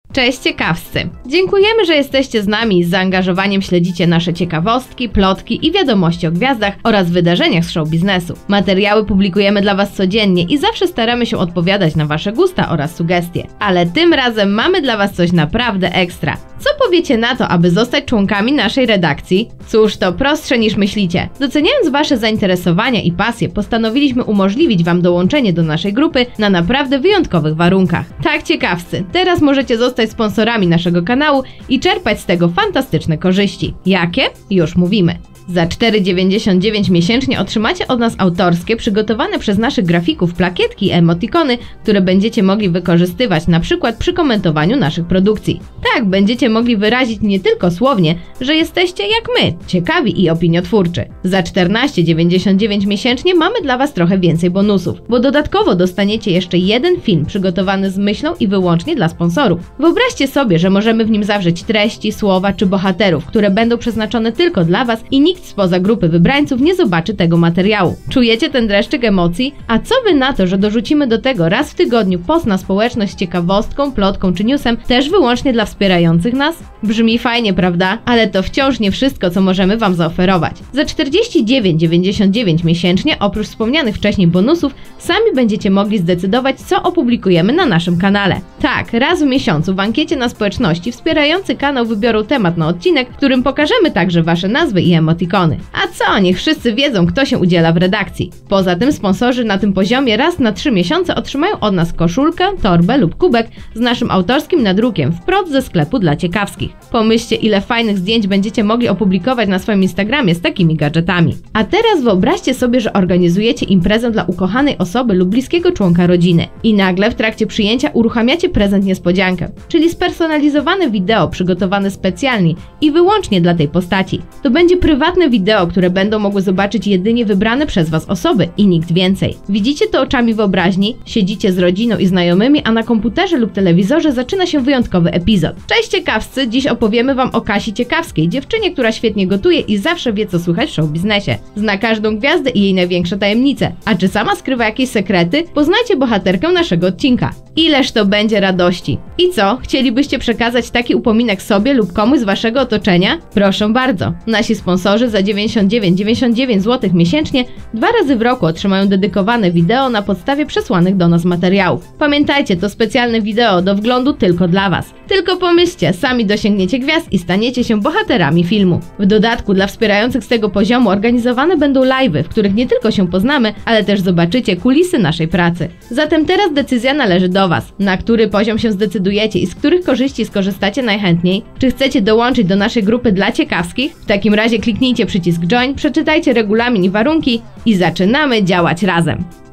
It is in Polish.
Cześć ciekawscy! Dziękujemy, że jesteście z nami i z zaangażowaniem śledzicie nasze ciekawostki, plotki i wiadomości o gwiazdach oraz wydarzeniach z show biznesu. Materiały publikujemy dla Was codziennie i zawsze staramy się odpowiadać na Wasze gusta oraz sugestie. Ale tym razem mamy dla Was coś naprawdę ekstra. Co powiecie na to, aby zostać członkami naszej redakcji? Cóż, to prostsze niż myślicie. Doceniając Wasze zainteresowania i pasje, postanowiliśmy umożliwić Wam dołączenie do naszej grupy na naprawdę wyjątkowych warunkach. Tak ciekawscy, teraz możecie zostać sponsorami naszego kanału i czerpać z tego fantastyczne korzyści. Jakie? Już mówimy. Za 4,99 miesięcznie otrzymacie od nas autorskie, przygotowane przez naszych grafików plakietki i emotikony, które będziecie mogli wykorzystywać na przykład przy komentowaniu naszych produkcji. Tak, będziecie mogli wyrazić nie tylko słownie, że jesteście jak my, ciekawi i opiniotwórczy. Za 14,99 miesięcznie mamy dla Was trochę więcej bonusów, bo dodatkowo dostaniecie jeszcze jeden film przygotowany z myślą i wyłącznie dla sponsorów. Wyobraźcie sobie, że możemy w nim zawrzeć treści, słowa czy bohaterów, które będą przeznaczone tylko dla Was i nikt spoza grupy wybrańców nie zobaczy tego materiału. Czujecie ten dreszczyk emocji? A co Wy na to, że dorzucimy do tego raz w tygodniu post na społeczność z ciekawostką, plotką czy newsem, też wyłącznie dla wspierających nas? Brzmi fajnie, prawda? Ale to wciąż nie wszystko, co możemy Wam zaoferować. Za 49,99 miesięcznie, oprócz wspomnianych wcześniej bonusów, sami będziecie mogli zdecydować, co opublikujemy na naszym kanale. Tak, raz w miesiącu w ankiecie na społeczności wspierający kanał wybiorą temat na odcinek, w którym pokażemy także Wasze nazwy i emotikony. A co? Niech wszyscy wiedzą, kto się udziela w redakcji. Poza tym sponsorzy na tym poziomie raz na 3 miesiące otrzymają od nas koszulkę, torbę lub kubek z naszym autorskim nadrukiem wprost ze sklepu dla ciekawskich. Pomyślcie, ile fajnych zdjęć będziecie mogli opublikować na swoim Instagramie z takimi gadżetami. A teraz wyobraźcie sobie, że organizujecie imprezę dla ukochanej osoby lub bliskiego członka rodziny. I nagle w trakcie przyjęcia uruchamiacie prezent niespodziankę, czyli spersonalizowane wideo przygotowane specjalnie i wyłącznie dla tej postaci. To będzie prywatne wideo, które będą mogły zobaczyć jedynie wybrane przez Was osoby i nikt więcej. Widzicie to oczami wyobraźni? Siedzicie z rodziną i znajomymi, a na komputerze lub telewizorze zaczyna się wyjątkowy epizod. Cześć ciekawscy! Dziś opowiemy Wam o Kasi Ciekawskiej, dziewczynie, która świetnie gotuje i zawsze wie, co słychać w show biznesie. Zna każdą gwiazdę i jej największe tajemnice. A czy sama skrywa jakieś sekrety? Poznajcie bohaterkę naszego odcinka. Ileż to będzie radości! I co? Chcielibyście przekazać taki upominek sobie lub komuś z Waszego otoczenia? Proszę bardzo. Nasi sponsorzy za 99,99 zł miesięcznie 2 razy w roku otrzymają dedykowane wideo na podstawie przesłanych do nas materiałów. Pamiętajcie, to specjalne wideo do wglądu tylko dla Was. Tylko pomyślcie, sami dosięgniecie gwiazd i staniecie się bohaterami filmu. W dodatku dla wspierających z tego poziomu organizowane będą live'y, w których nie tylko się poznamy, ale też zobaczycie kulisy naszej pracy. Zatem teraz decyzja należy do Was. Na który poziom się zdecydujecie i z których korzyści skorzystacie najchętniej? Czy chcecie dołączyć do naszej grupy dla ciekawskich? W takim razie kliknijcie przycisk Join, przeczytajcie regulamin i warunki i zaczynamy działać razem.